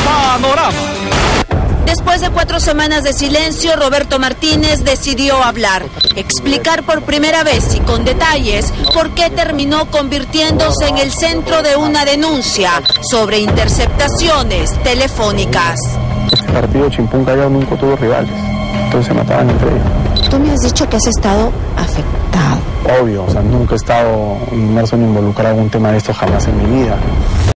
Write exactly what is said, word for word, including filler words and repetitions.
Panorama. Después de cuatro semanas de silencio, Roberto Martínez decidió hablar, explicar por primera vez y con detalles por qué terminó convirtiéndose en el centro de una denuncia sobre interceptaciones telefónicas. Este partido Chimpuncayao nunca tuvo rivales, entonces se mataban entre ellos. Tú me has dicho que has estado afectado. Obvio, o sea, nunca he estado inmerso ni involucrado en un tema de esto jamás en mi vida.